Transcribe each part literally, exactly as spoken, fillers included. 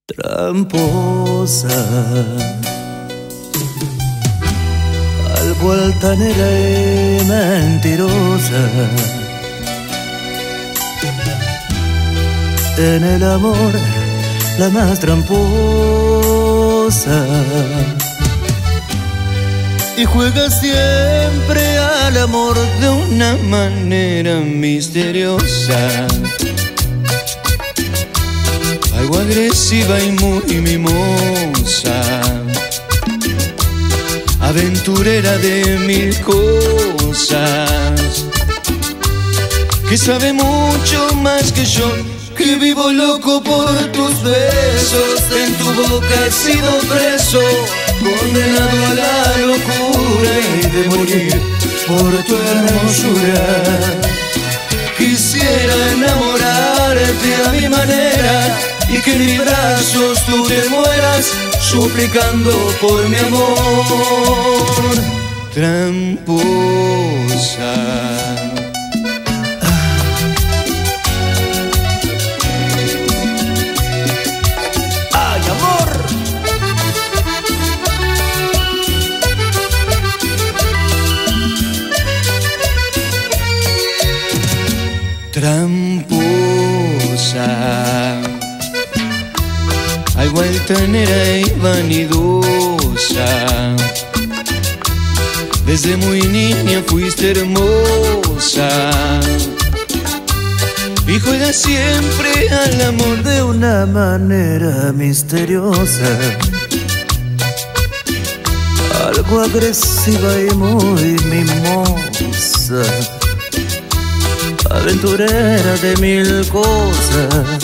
Tramposa, algo altanera y mentirosa. En el amor, la más tramposa. Y juega siempre al amor de una manera misteriosa, algo agresiva y muy mimosa, aventurera de mil cosas, que sabe mucho más que yo, que vivo loco por tus besos. En tu boca he sido preso, condenado a la locura y de morir por tu hermosura. Quisiera enamorarte a mi manera y que en mis brazos tú te mueras, suplicando por mi amor. Tramposa, ¡ay, amor! Tramposa, algo altanera y vanidosa. Desde muy niña fuiste hermosa y juegas siempre al amor de una manera misteriosa, algo agresiva y muy mimosa, aventurera de mil cosas,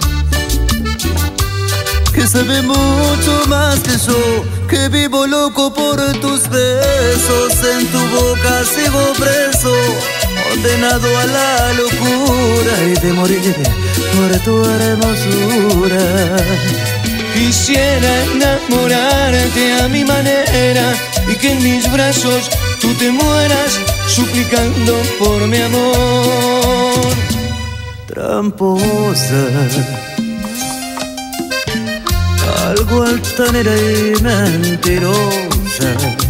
que sabe mucho más que yo, que vivo loco por tus besos. En tu boca sigo preso, condenado a la locura y de morir por tu hermosura. Quisiera enamorarte a mi manera y que en mis brazos tú te mueras, suplicando por mi amor. Tramposa, algo altanera y mentirosa.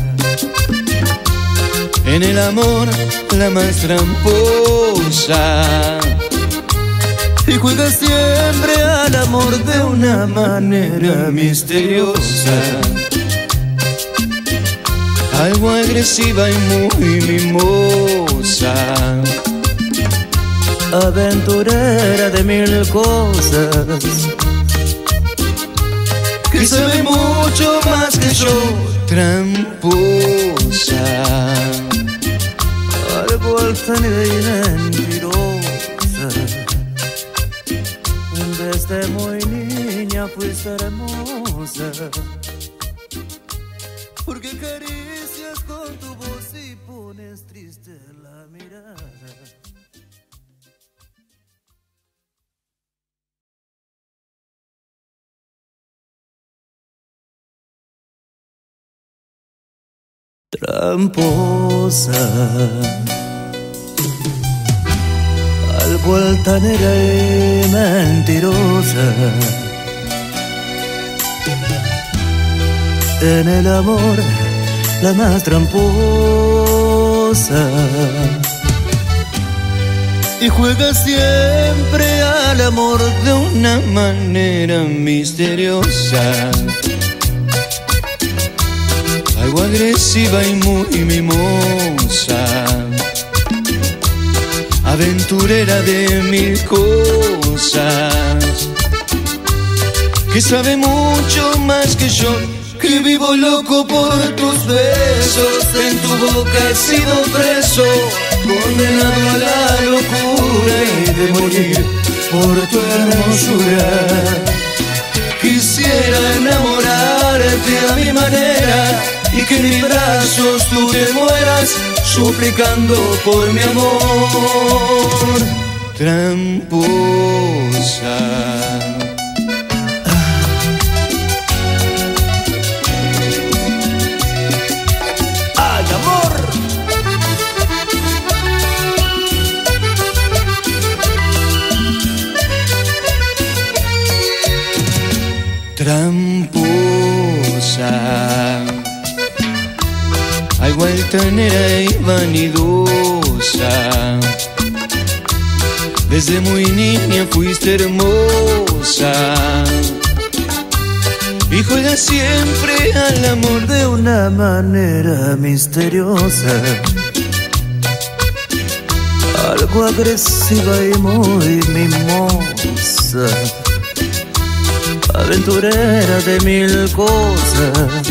En el amor, la más tramposa. Y juega siempre al amor de una manera misteriosa, algo agresiva y muy mimosa, aventurera de mil cosas, que sabe mucho más que yo. Tramposa, algo altanera y mentirosa. Desde muy niña fuiste hermosa, porque caricias con tu voz y pones triste la mirada. Tramposa, algo altanera y mentirosa. En el amor, la más tramposa. Y juega siempre al amor de una manera misteriosa, algo agresiva y muy mimosa, aventurera de mil cosas, que sabe mucho más que yo, que vivo loco por tus besos. En tu boca he sido preso, condenado a la locura y de morir por tu hermosura. Quisiera enamorarte a mi manera y que en mis brazos tú te mueras, suplicando por mi amor. Tramposa, ¡ay, amor! tramposa, algo altanera y vanidosa. Desde muy niña fuiste hermosa y juegas siempre al amor de una manera misteriosa, algo agresiva y muy mimosa, aventurera de mil cosas,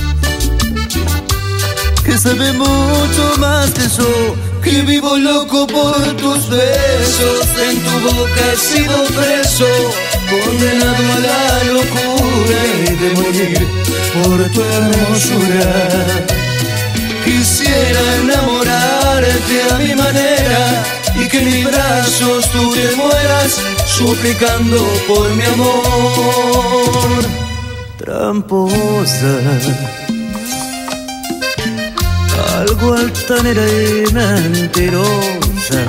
que sabe mucho más que yo, que vivo loco por tus besos. En tu boca he sido preso, condenado a la locura y de morir por tu hermosura. Quisiera enamorarte a mi manera y que en mis brazos tú te mueras, suplicando por mi amor. Tramposa, algo altanera y mentirosa,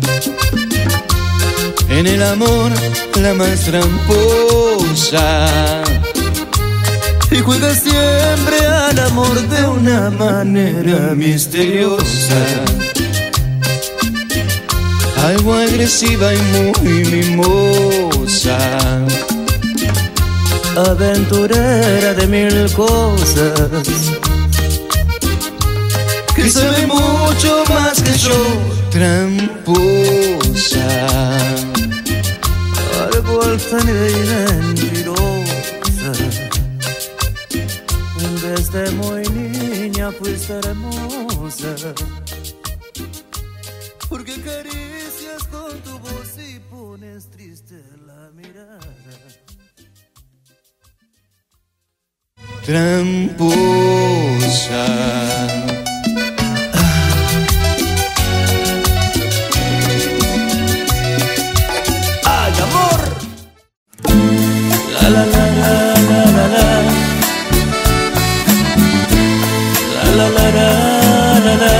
en el amor la más tramposa, y juega siempre al amor de una manera misteriosa, algo agresiva y muy mimosa, aventurera de mil cosas, que sabe mucho más que yo, tramposa, algo altanera y mentirosa. Desde muy niña fuiste hermosa, porque acaricias con tu voz y pones triste la mirada. Tramposa. La la la la la la la, la la la la la.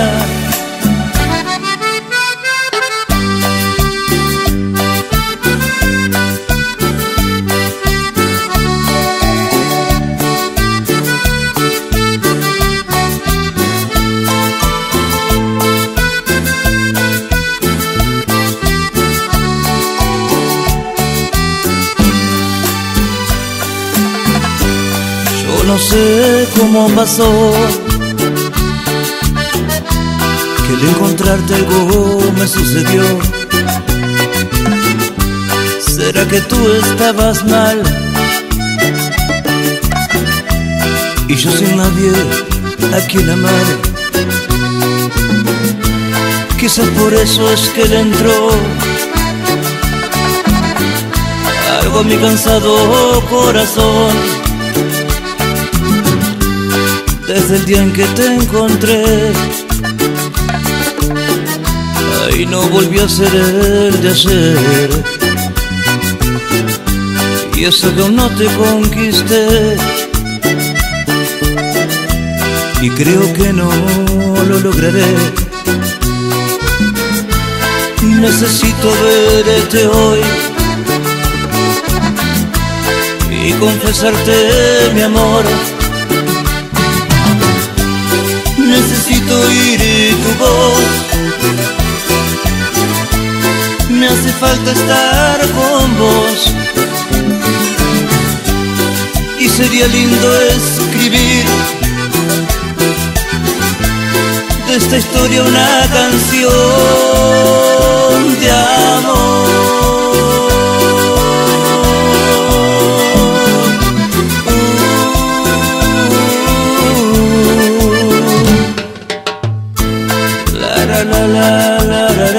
No sé cómo pasó que al encontrarte algo me sucedió. ¿Será que tú estabas mal y yo sin nadie a quien amar? Quizás por eso es que le entró algo a mi cansado corazón. Desde el día en que te encontré, ay, no volvió a ser el de ayer. Y eso que aún no te conquisté, y creo que no lo lograré. Necesito verte hoy y confesarte mi amor. Necesito oír tu voz, me hace falta estar con vos. Y sería lindo escribir de esta historia una canción de amor. La la la la la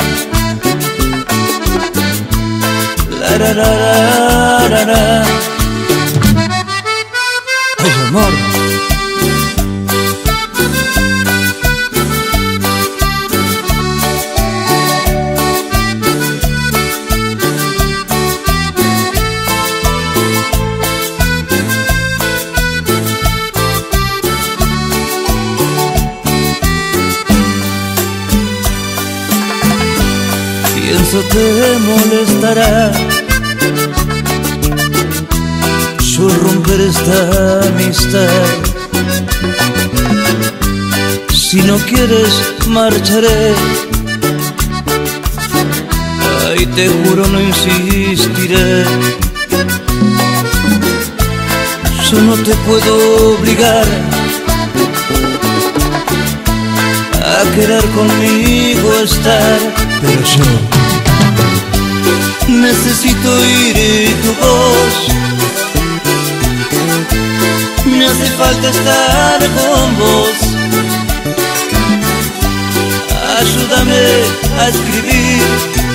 la la la la la. Ay, amor. Pienso te molestará, yo pienso romper esta amistad. Si no quieres, marcharé. Ay, te juro, no insistiré. Yo no te puedo obligar a querer conmigo estar, pero yo necesito oír tu voz. Me hace falta estar con vos. Ayúdame a escribir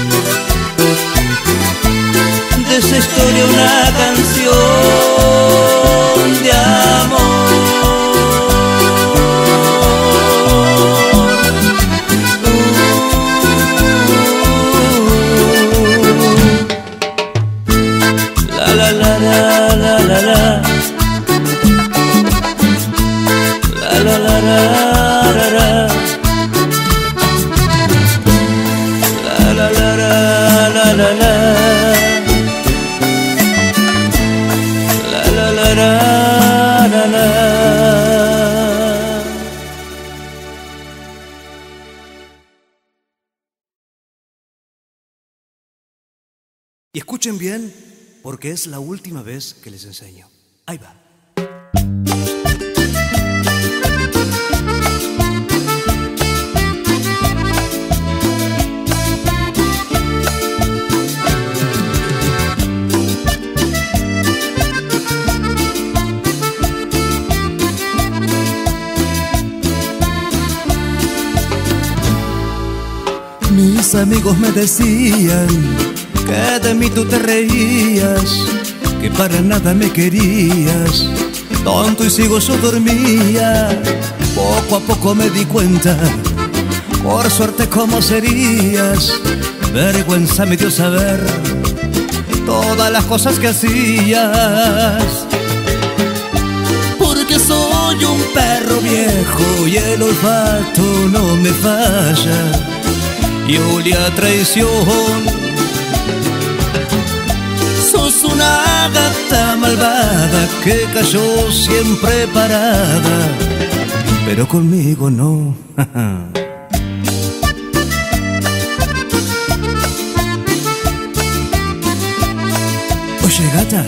de esa historia una canción de amor. La la la la la la la. La la la la la la. La la la la la la la. La la la la la la. Y escuchen bien, porque es la última vez que les enseño. Ahí va. Mis amigos me decían que de mí tú te reías, que para nada me querías. Tonto y ciego yo dormía. Poco a poco me di cuenta, por suerte cómo serías. Vergüenza me dio saber todas las cosas que hacías. Porque soy un perro viejo y el olfato no me falla. Y olía a traición. Sos una gata malvada que cayó siempre parada, pero conmigo no. Oye, gata.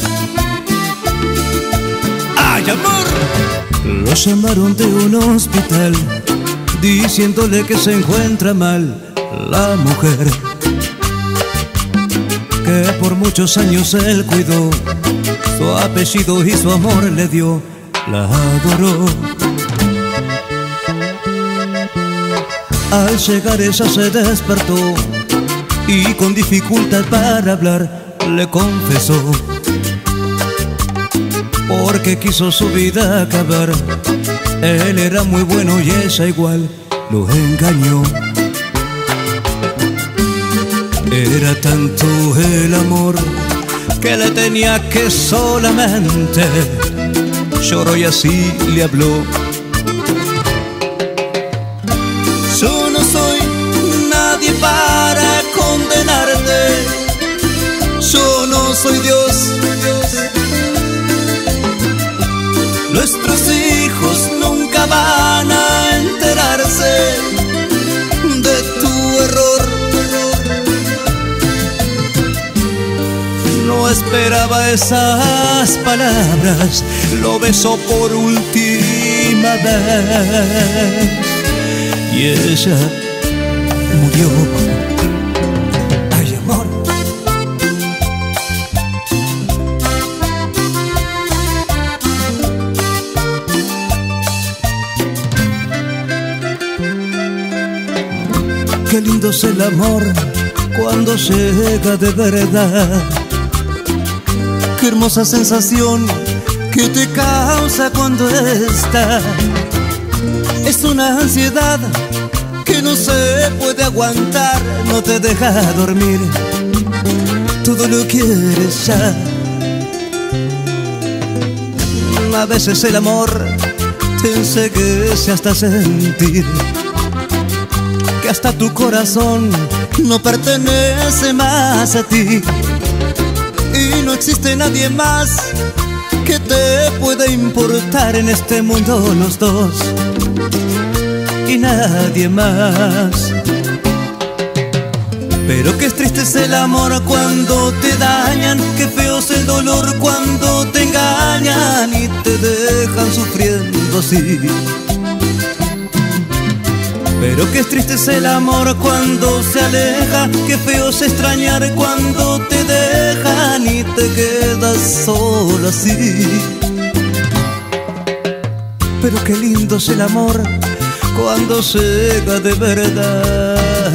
¡Ay, amor! Lo llamaron de un hospital diciéndole que se encuentra mal la mujer que por muchos años él cuidó. Su apellido y su amor le dio, la adoró. Al llegar ella se despertó y con dificultad para hablar le confesó, porque quiso su vida acabar. Él era muy bueno y ella igual lo engañó. Era tanto el amor que le tenía que solamente lloró y así le habló. Yo no soy nadie para condenarte, yo no soy Dios. Nuestros hijos nunca van a enterarse de tu error. No esperaba esas palabras, lo besó por última vez y ella murió. Ay, amor. Qué lindo es el amor cuando llega de verdad. Qué hermosa sensación que te causa cuando está. Es una ansiedad que no se puede aguantar, no te deja dormir, todo lo quieres ya. A veces el amor te enseguece hasta sentir que hasta tu corazón no pertenece más a ti. Y no existe nadie más ¿qué te puede importar en este mundo los dos y nadie más? Pero qué triste es el amor cuando te dañan, qué feo es el dolor cuando te engañan y te dejan sufriendo así. Pero qué triste es el amor cuando se aleja, qué feo es extrañar cuando te dejan y te quedas solo así. Pero qué lindo es el amor cuando llega de verdad.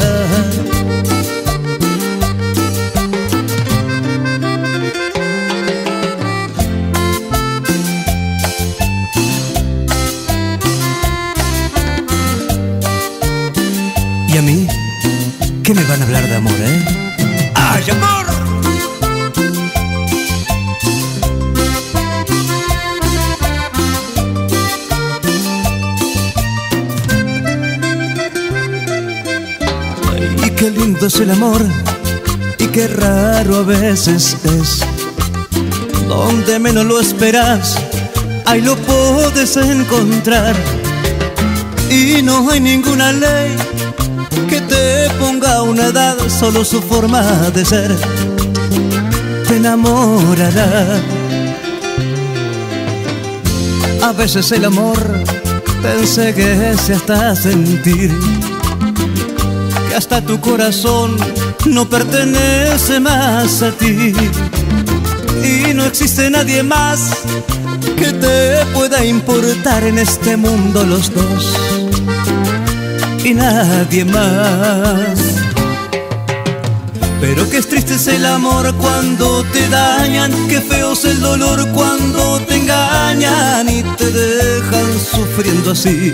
¿Y a mí? ¿Qué me van a hablar de amor, eh? ¡Ay, amor! Ay, y qué lindo es el amor, y qué raro a veces es. Donde menos lo esperas, ahí lo puedes encontrar. Y no hay ninguna ley que te ponga una edad, solo su forma de ser te enamorará. A veces el amor te enceguece hasta sentir que hasta tu corazón no pertenece más a ti. Y no existe nadie más que te pueda importar en este mundo los dos y nadie más. Pero qué triste es el amor cuando te dañan, qué feo es el dolor cuando te engañan y te dejan sufriendo así.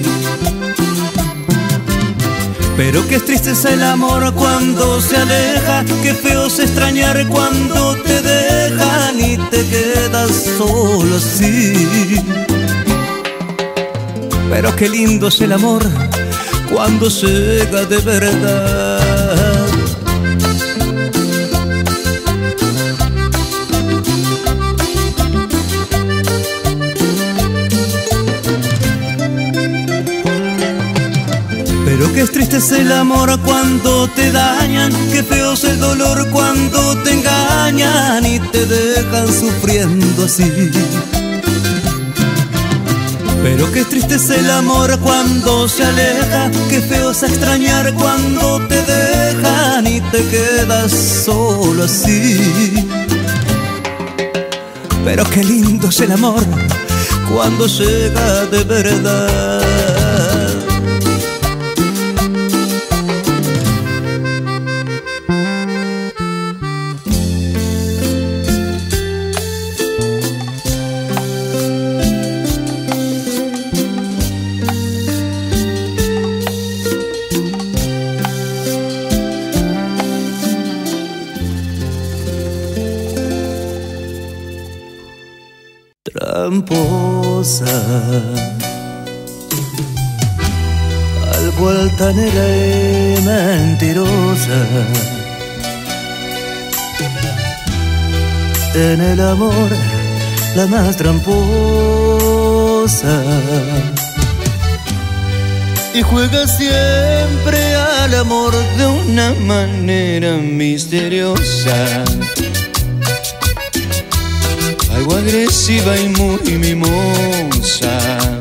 Pero qué triste es el amor cuando se aleja, qué feo es extrañar cuando te dejan y te quedas solo así. Pero qué lindo es el amor cuando llega de verdad. Pero qué triste es el amor cuando te dañan, qué feo es el dolor cuando te engañan y te dejan sufriendo así. Pero qué triste es el amor cuando se aleja, qué feo es extrañar cuando te dejan y te quedas solo así. Pero qué lindo es el amor cuando llega de verdad. Tramposa, algo altanera y mentirosa, en el amor la más tramposa, y juega siempre al amor de una manera misteriosa, algo agresiva y muy mimosa,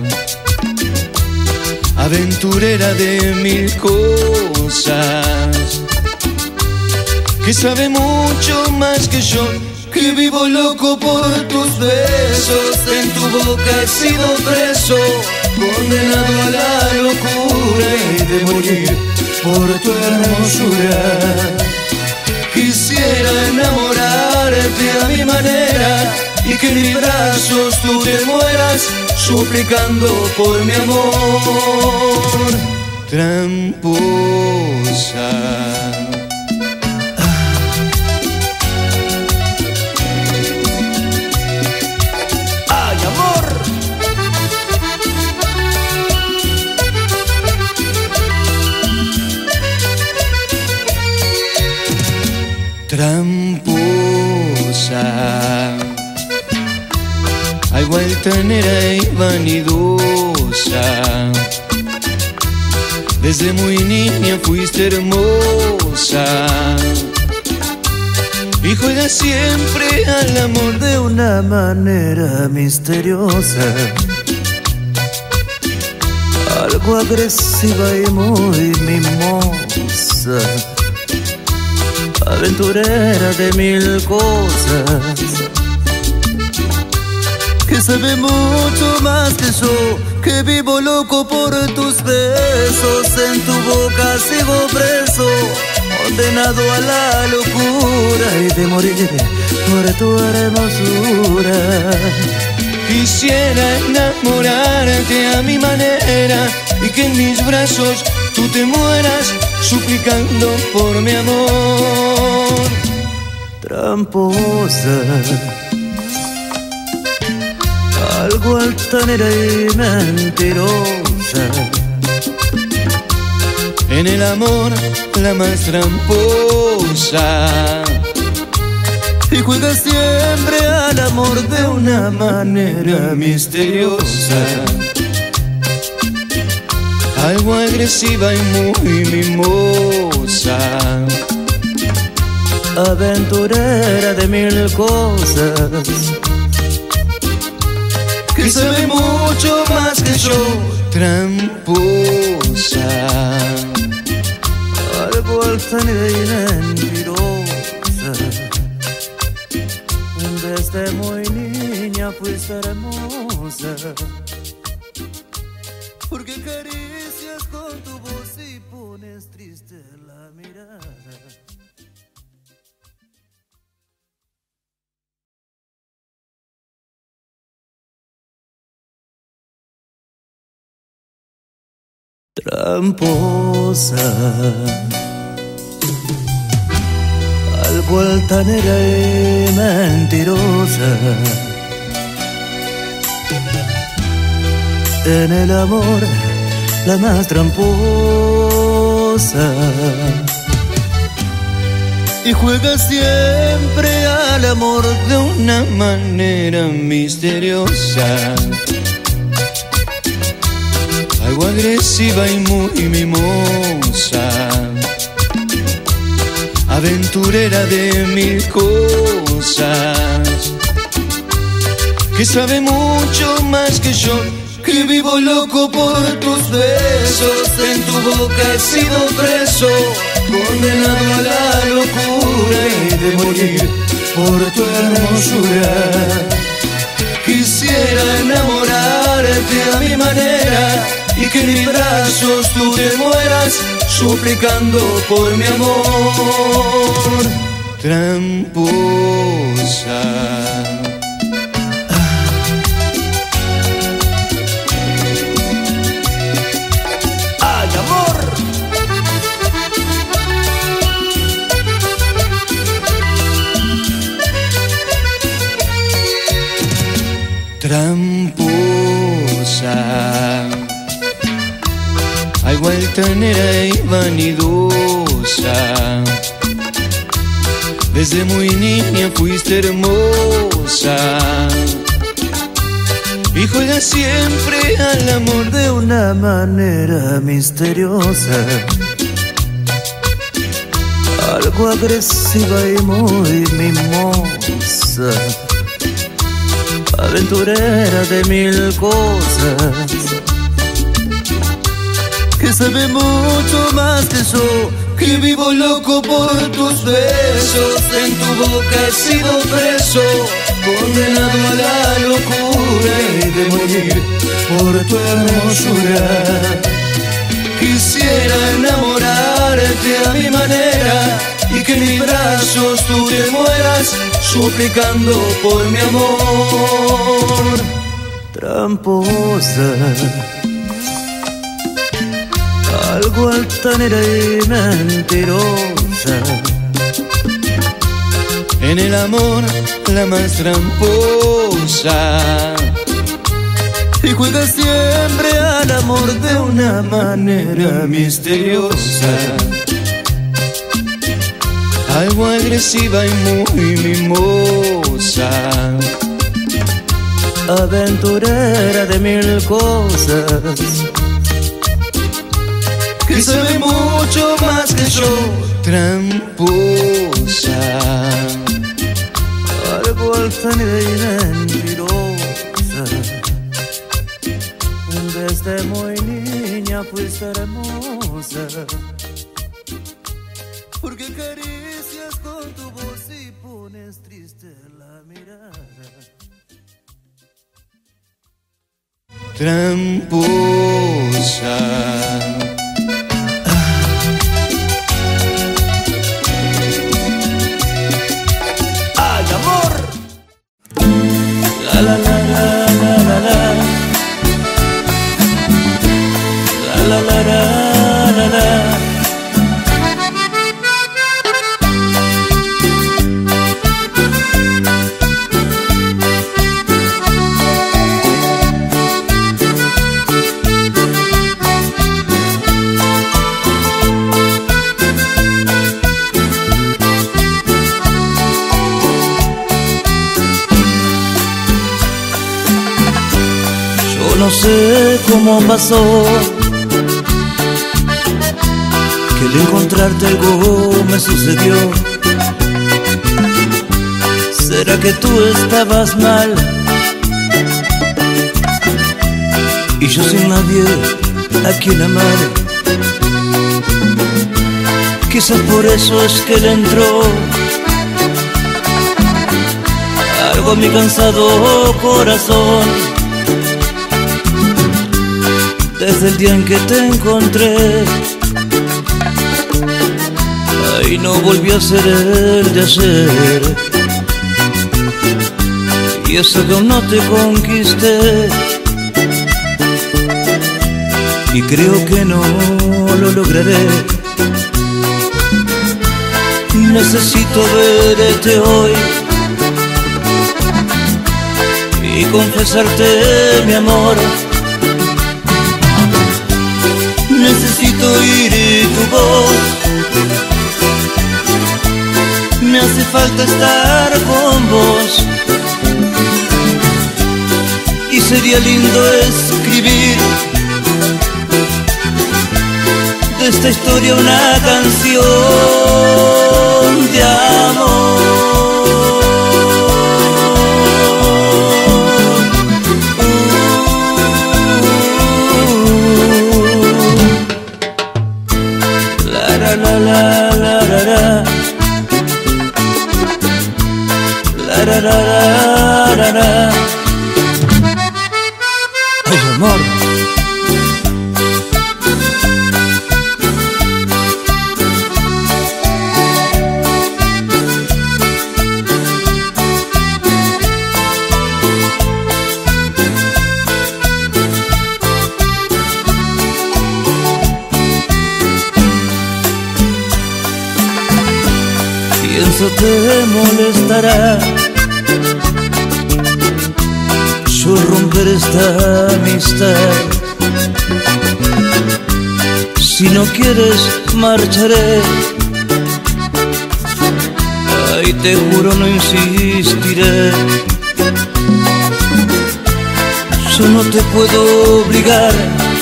aventurera de mil cosas, que sabe mucho más que yo, que vivo loco por tus besos. En tu boca he sido preso, condenado a la locura y de morir por tu hermosura. Quisiera enamorarte a mi manera y que en mis brazos tú te mueras, suplicando por mi amor. Tramposa, ¡ay, amor! Tramposa, algo altanera y vanidosa. Desde muy niña fuiste hermosa y juegas siempre al amor de una manera misteriosa, algo agresiva y muy mimosa, aventurera de mil cosas, que sabe mucho más que yo, que vivo loco por tus besos. En tu boca sigo preso, condenado a la locura y de morir por tu hermosura. Quisiera enamorarte a mi manera y que en mis brazos tú te mueras suplicando por mi amor. Tramposa, algo altanera y mentirosa, en el amor la más tramposa, y juegas siempre al amor de una manera misteriosa, algo agresiva y muy mimosa, aventurera de mil cosas, que sabe mucho más que yo. Tramposa, algo altanera y mentirosa. Desde muy niña fuiste hermosa, porque acaricias con tu voz y pones triste la mirada. Tramposa, algo altanera y mentirosa, en el amor la más tramposa, y juega siempre al amor de una manera misteriosa, algo agresiva y muy mimosa, aventurera de mil cosas, que sabe mucho más que yo, que vivo loco por tus besos. En tu boca he sido preso, condenado a la locura y de morir por tu hermosura. Quisiera enamorarte a mi manera y que en mis brazos tú te mueras suplicando por mi amor. Tramposa, ¡ay, amor! Tramposa, algo altanera y vanidosa. Desde muy niña fuiste hermosa y juegas siempre al amor de una manera misteriosa, algo agresiva y muy mimosa, aventurera de mil cosas, que sabe mucho más que yo, que vivo loco por tus besos. En tu boca he sido preso, condenado a la locura y de morir por tu hermosura. Quisiera enamorarte a mi manera y que en mis brazos tú te mueras suplicando por mi amor. Tramposa, algo altanera y mentirosa, en el amor la más tramposa, y juega siempre al amor de una manera misteriosa, algo agresiva y muy mimosa, aventurera de mil cosas, que sabe mucho más que yo, tramposa, algo altanera y mentirosa. Desde muy niña fuiste hermosa, porque acaricias con tu voz y pones triste la mirada. Tramposa. ¡Ay, amor! La la la la la la la. La la la la la la. Yo no sé cómo pasó que al encontrarte algo me sucedió. ¿Será que tú estabas mal y yo sin nadie a quien amar? Quizás por eso es que le entró algo a mi cansado corazón. Desde el día en que te encontré, ay, no volvió a ser el de ayer. Y eso que aún no te conquisté, y creo que no lo lograré. Necesito verte hoy y confesarte mi amor. Necesito oír tu voz, me hace falta estar con vos. Y sería lindo escribir de esta historia una canción de amor. La la la la la la, la la la la la. Ay, amor. Pienso te molestará yo romper esta amistad. Si no quieres marcharé, ay, te juro no insistiré. Yo no te puedo obligar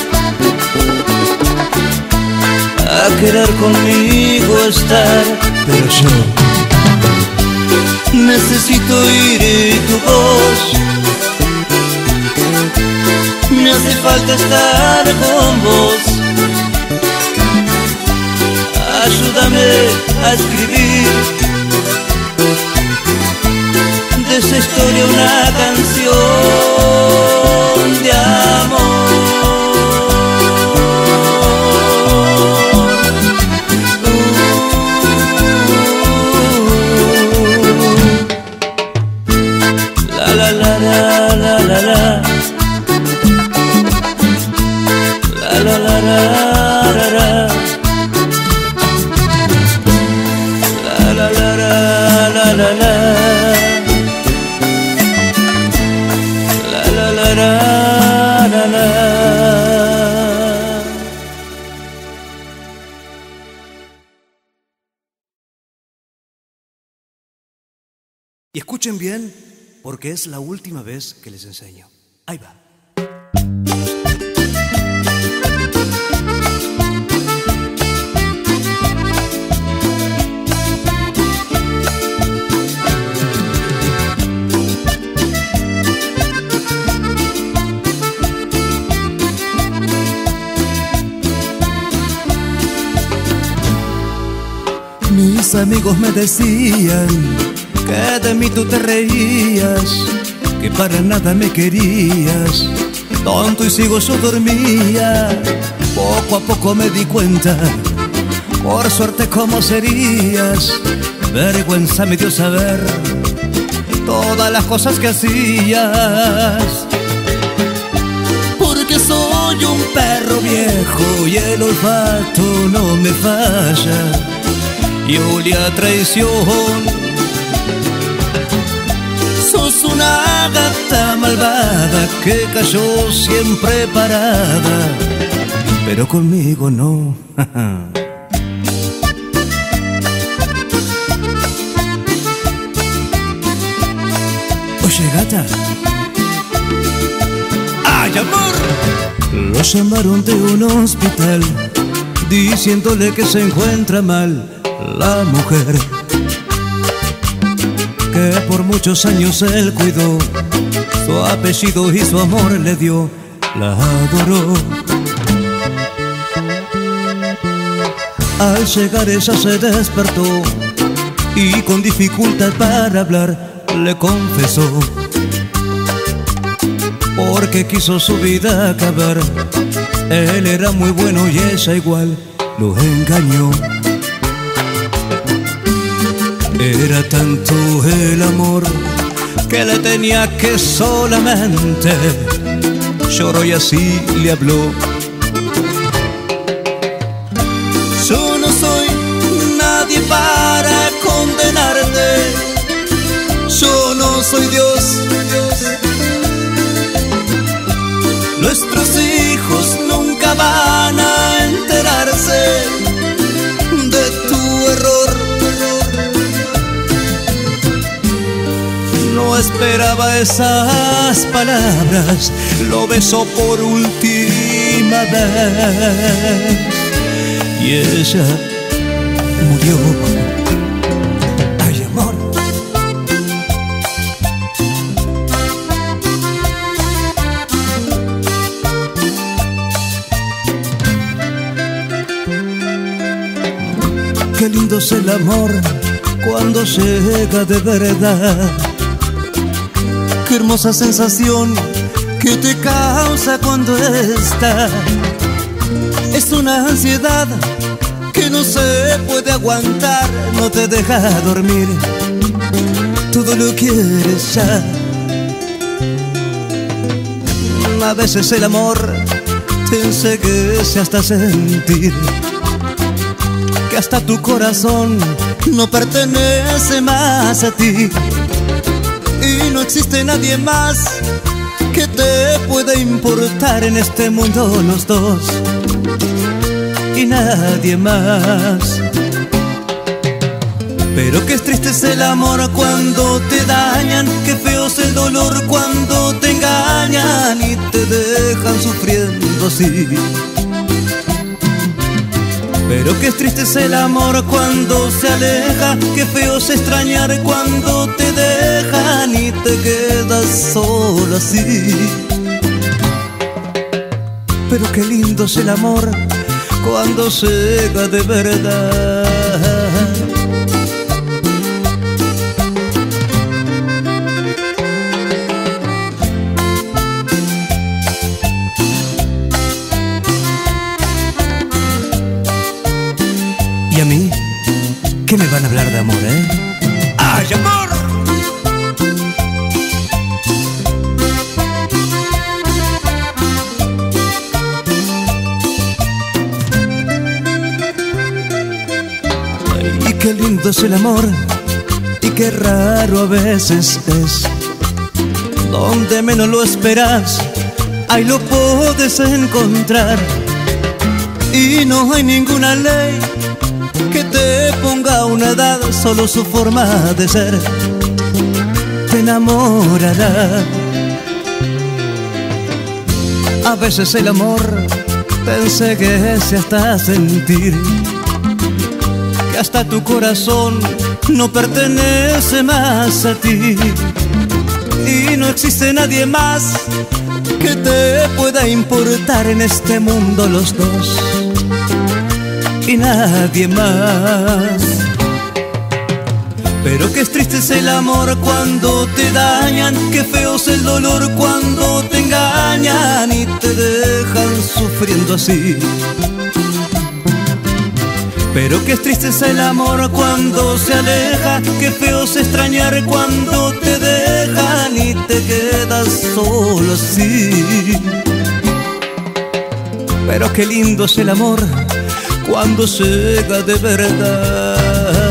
a querer conmigo estar, pero yo necesito oír tu voz. Me hace falta estar con vos. Ayúdame a escribir de esa historia una canción de amor. La la la la la la la. La la la la la la. La la la la la la la. La la la la la la. Y escuchen bien porque es la última vez que les enseño. Ahí va. Mis amigos me decían que de mí tú te reías, que para nada me querías. Tonto y ciego yo dormía, poco a poco me di cuenta, por suerte cómo serías. Vergüenza me dio saber todas las cosas que hacías. Porque soy un perro viejo y el olfato no me falla, y olía a traición. Sos una gata malvada que cayó siempre parada, pero conmigo no. Oye, gata. ¡Ay, amor! Lo llamaron de un hospital diciéndole que se encuentra mal la mujer que por muchos años él cuidó, su apellido y su amor le dio, la adoró. Al llegar ella se despertó y con dificultad para hablar le confesó, porque quiso su vida acabar. Él era muy bueno y ella igual lo engañó. Era tanto el amor que le tenía que solamente lloró y así le habló. Yo no soy nadie para condenarte, yo no soy Dios. Nuestros hijos nunca van a enterarse de tu error. No esperaba esas palabras, lo besó por última vez y ella murió. Ay, amor. Qué lindo es el amor cuando llega de verdad. Qué hermosa sensación que te causa cuando está. Es una ansiedad que no se puede aguantar, no te deja dormir, todo lo quieres ya. A veces el amor te enseguece hasta sentir que hasta tu corazón no pertenece más a ti. Y no existe nadie más que te pueda importar en este mundo, los dos y nadie más. Pero qué triste es el amor cuando te dañan, qué feo es el dolor cuando te engañan y te dejan sufriendo así. Pero qué triste es el amor cuando se aleja, qué feo es extrañar cuando te dejan y te quedas solo así. Pero qué lindo es el amor cuando llega de verdad. ¿Y a mí? ¿Qué me van a hablar de amor, eh? ¡Ay, amor! Ay, qué lindo es el amor y qué raro a veces es. Donde menos lo esperas, ahí lo puedes encontrar. Y no hay ninguna ley que te ponga una edad, solo su forma de ser. Te enamorará. A veces el amor te enceguece hasta sentir que hasta tu corazón no pertenece más a ti. Y no existe nadie más que te pueda importar en este mundo, los dos y nadie más. Pero qué triste es el amor cuando te dañan, qué feo es el dolor cuando te engañan y te dejan sufriendo así. Pero qué triste es el amor cuando se aleja, qué feo es extrañar cuando te dejan y te quedas solo así. Pero qué lindo es el amor cuando llega de verdad.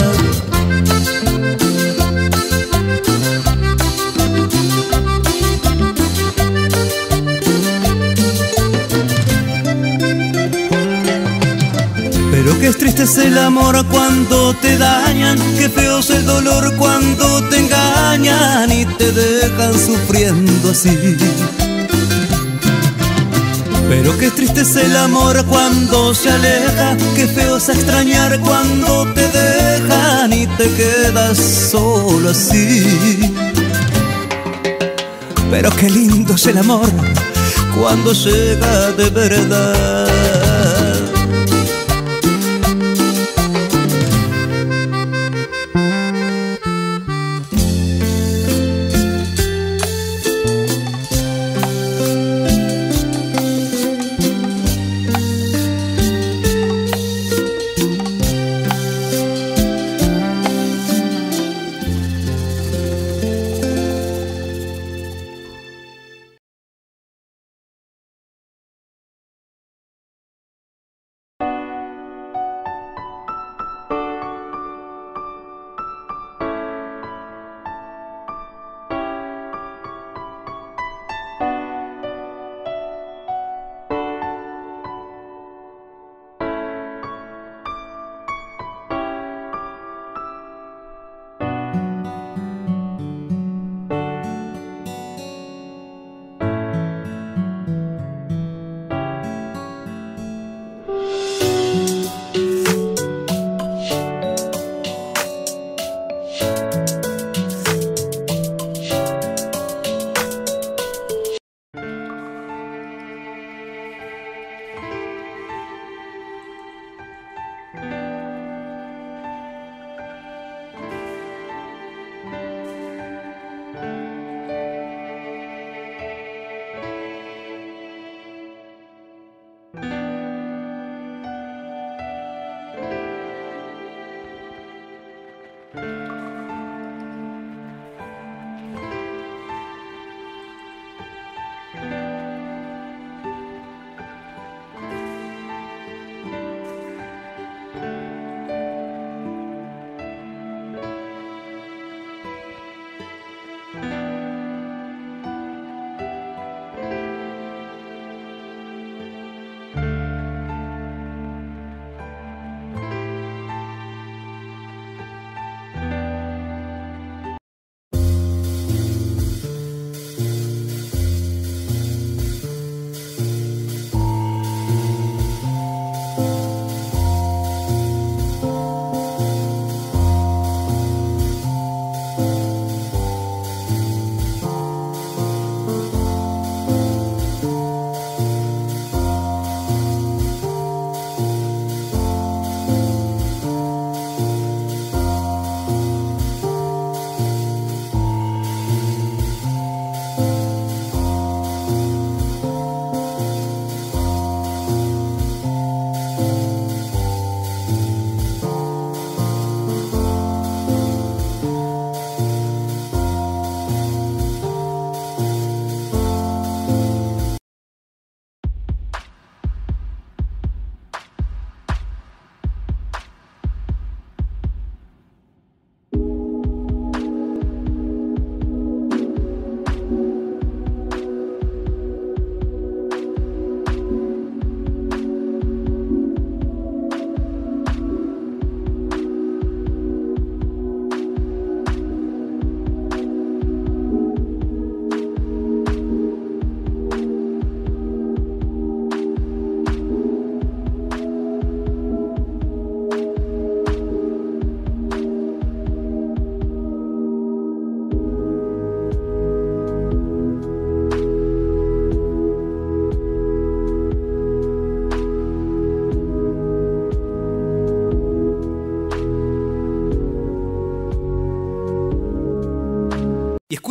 Pero qué triste es el amor cuando te dañan, qué feo es el dolor cuando te engañan y te dejan sufriendo así. Pero qué triste es el amor cuando se aleja, qué feo es extrañar cuando te dejan y te quedas solo así. Pero qué lindo es el amor cuando llega de verdad.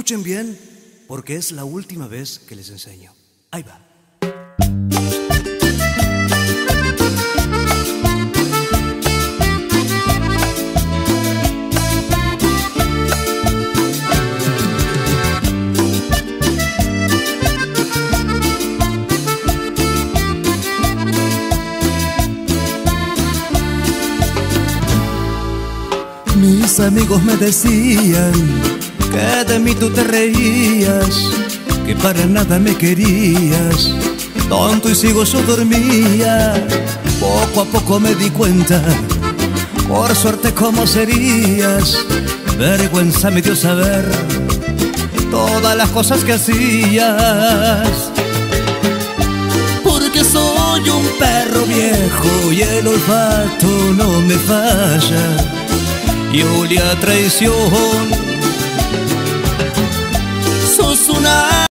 Escuchen bien, porque es la última vez que les enseño. Ahí va. Mis amigos me decían que de mí tú te reías, que para nada me querías. Tonto y ciego yo dormía, poco a poco me di cuenta, por suerte cómo serías. Vergüenza me dio saber todas las cosas que hacías. Porque soy un perro viejo y el olfato no me falla. Y olía a traición